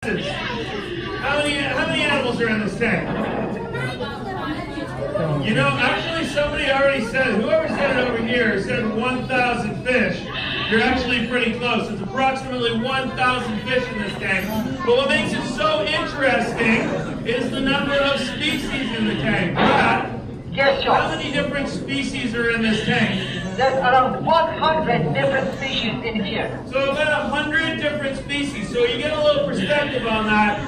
How many animals are in this tank? You know, actually somebody already said, whoever said it over here said 1,000 fish. You're actually pretty close. It's approximately 1,000 fish in this tank. But what makes it so interesting is the number of species in the tank. Brad, yes, John. how many different species are in this tank? There's around 100 different species in here. So about 100 different species. So you get a little perspective on that.